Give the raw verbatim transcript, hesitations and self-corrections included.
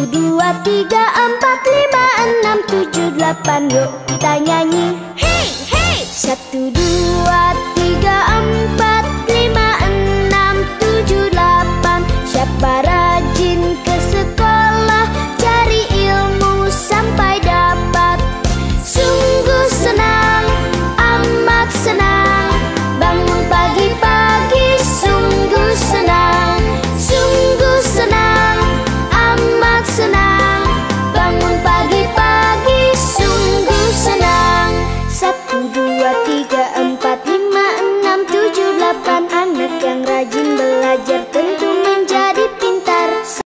Satu, dua, tiga, empat, lima, enam, tujuh, delapan. Yuk kita nyanyi. Hey, hey. Satu, dua, tiga, empat, lima, enam, tujuh, delapan. Siapa